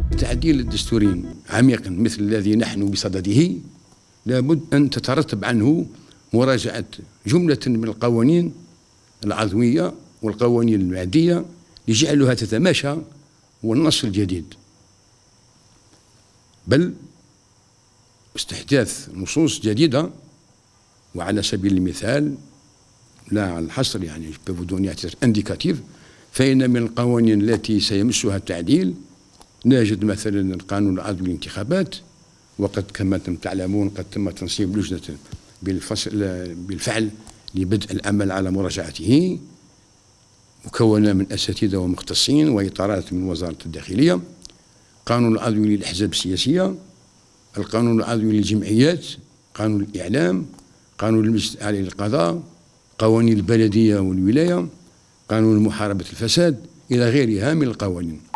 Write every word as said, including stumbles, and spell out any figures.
تعديل الدستوري عميق مثل الذي نحن بصدده لابد أن تترتب عنه مراجعة جملة من القوانين العضوية والقوانين المادية لجعلها تتماشى والنص الجديد، بل استحداث نصوص جديدة. وعلى سبيل المثال لا على الحصر يعني بدون يعتبر انديكاتيف، فإن من القوانين التي سيمسها التعديل نجد مثلا القانون العضوي للانتخابات، وقد كما تعلمون قد تم تنصيب لجنة بالفصل بالفعل لبدء العمل على مراجعته مكونة من أساتذة ومختصين وإطارات من وزارة الداخلية. قانون العضوي للأحزاب السياسية، القانون العضوي للجمعيات، قانون الإعلام، قانون المجلس الأعلى للقضاء، قوانين البلدية والولاية، قانون محاربة الفساد، إلى غيرها من القوانين.